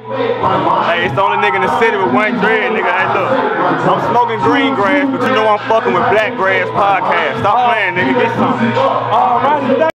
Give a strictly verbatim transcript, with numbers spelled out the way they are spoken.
Hey, it's the only nigga in the city with one dread, nigga. Hey, look, I'm smoking green grass, but you know I'm fucking with Black Grass Podcast. Stop playing, nigga. Get some. All right.